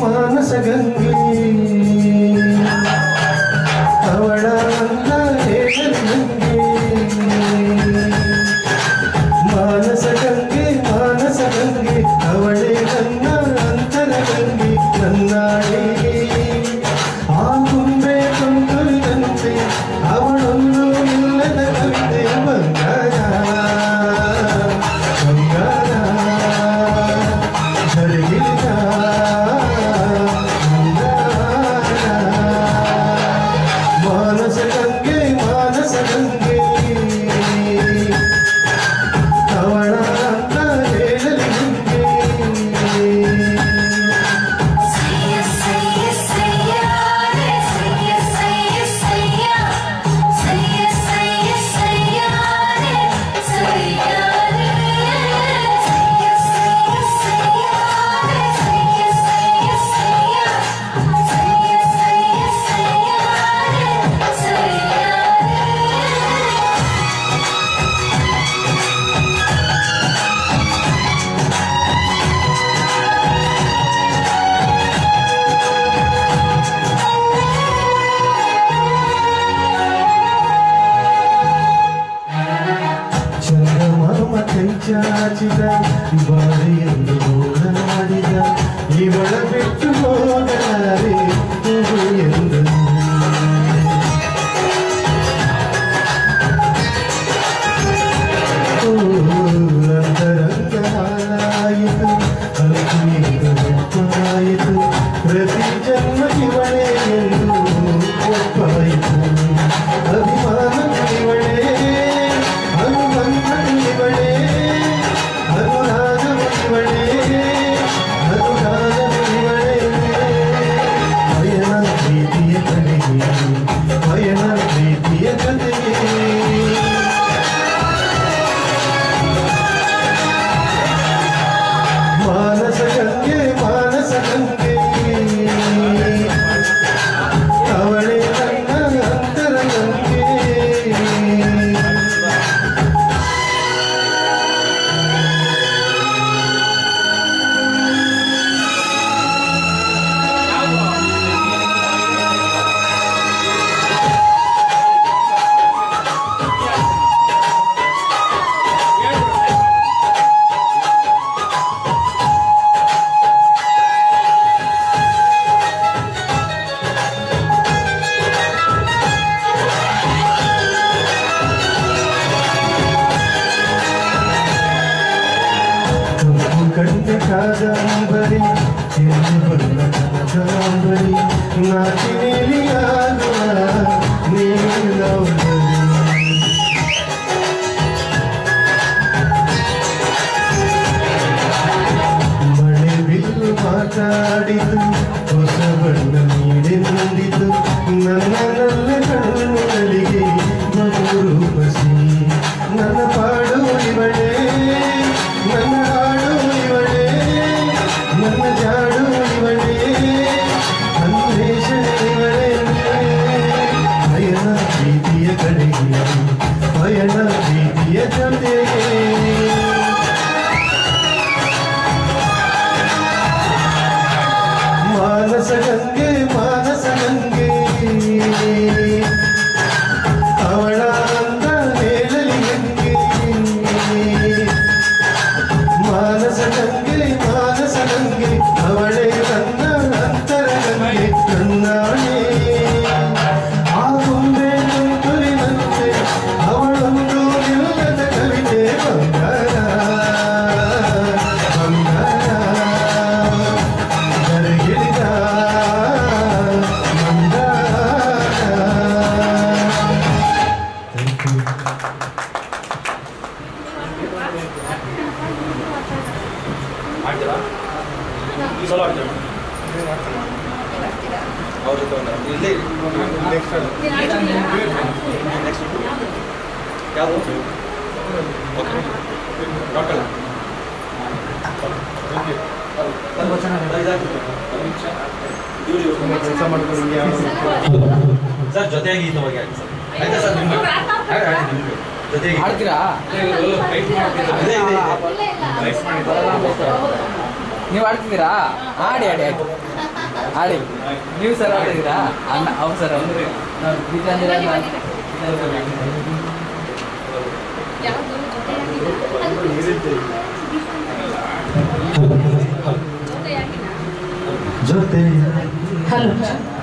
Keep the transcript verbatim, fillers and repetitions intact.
ಮಾನಸ ಗಂಗೆ ಅವಳ ಅಂದ ಹೇಳಲಿ ನಂಗೆ ಮಾನಸ ಗಂಗೆ ಮಾನಸ ಗಂಗೆ ಅವಳೇ ನನ್ನ ಅಂತರ ಗಂಗೆ ನನ್ನಾಳೆ ಆ ಕುಂಬೆ ಕೊಂಡುರಿದಂತೆ ಅವಳೊಂದು ಇಲ್ಲದ ಕವಿತೆ ಬಂಗಾರ ಬಂಗಾರ ಜರುಗಿದ ಮಾನಸ ಗಂಗೆ ಮಾನಸ ಗಂಗೆ ಅವಳ ಅಂತ ಹೇಳಲಿ ನಿಂಗೆ ಚಾಚಿದ ಬಾರಿಯನ್ನು ಓಡಾಡಿದ ಇವಳ ಬಿಟ್ಟು ಹೋಗಲಾರೆ ಎಂದು ಅಂತರಂಗ ಹಾಲಾಯಿತು ಅಂತು ಒಪ್ಪಾಯಿತು ಪ್ರತಿ ಜನ್ಮ ಇವಳೇ ಎಂದು ಒಪ್ಪಾಯಿತು ಅಭಿಮಾನ ಇವಳೇ ಅನುಬಂಧ ಇವಳೇ ಅನುರಾಗ ಇವಳೇ ಅನುರಾಗ ಇವಳೇ ಪಯಣ ಪ್ರೀತಿಯ ಕಡೆಗೆ ಪಯಣ ಪ್ರೀತಿಯ ಕತೆಗೆ ಮಾನಸ ಗಂಗೆ ಮಾನಸ ಗಂಗೆ ಅವಳೇ ನನ್ನ ಅಂತರ ಗಂಗೆ ಕಂಡ ಕಾದಂಬರಿ ಎಂದು ಬಣ್ಣ ಕಾದಂಬರಿ ನಾಚಿ ನೀಲಿಯಾಗುವ ನೀಲೌಂದರಿ ಮಳೆ ಬಿಲ್ಲು ಮಾತಾಡಿತು ಹೊಸ ಬಣ್ಣ ನೀಡೆಂದಿತು ನನ್ನ ನನ್ನ ಕಣ್ಣುಗಳಿಗೆ ಬಹು ರೂಪಸಿ ನನ್ನ ಪಾಡು ಇವಳೇ ನನ್ನ ಹಾಡು ಇವಳೇ ನನ್ನ ಜಾಡು ಇವಳೇ ಅನ್ವೇಷಣೆ ಇವಳೇ ಪಯಣ ಪ್ರೀತಿಯ ಕಡೆಗೆ ಪಯಣ ಪ್ರೀತಿಯ ಜೊತೆಗೆ ಮಾನಸ ಗಂಗೆ ಮಾನಸ ಗಂಗೆ ಅವಳ ಅಂದ ಹೇಳಲಿ ಗಂಗೆ ಮಾನಸ ಗಂಗೆ ಮಾನಸ ಗಂಗೆ ಅವಳೇ ನನ್ನ ಅಂತರ ಗಂಗೆ ನನ್ನಾಳೆ ಆ ಮುಂದೆ ತುಂತುರಿನಂತೆ ಅವಳೊಂದು ನಿಲ್ಲದ ಕವಿತೆ ಬಂಗಾರ ಬಂಗಾರ ಜರುಗಿದ ಚಲೋ ಆಗ್ತದೆ ಅವ್ರ ಜೊತೆ ಇಲ್ಲಿ ಯಾವುದು ಓಕೆ ಡಾಕ್ಟರ್ ಕೆಲಸ ಮಾಡ್ಕೊಂಡು ಸರ್ ಜೊತೆಯಾಗಿ ಈ ತವಾಗಿ ಆಗಿ ಸರ್ ಆಯ್ತಾ ಸರ್ ನಿಮ್ಮ ಜೊತೆಗೆ ಆಡ್ತೀರಾ ನೀವು ಆಡ್ತಿದ್ದೀರಾ ಆಡಿ ಆಡಿ ಆಯ್ತು ಆಡಿ ನೀವು ಸರ್ ಆಡಿದ್ದೀರಾ ಅಣ್ಣ ಅವ್ರು ಸರ್ ಅವರು ಗೀತಾಂಜಲಿ ಜೊತೆ ಹಲೋ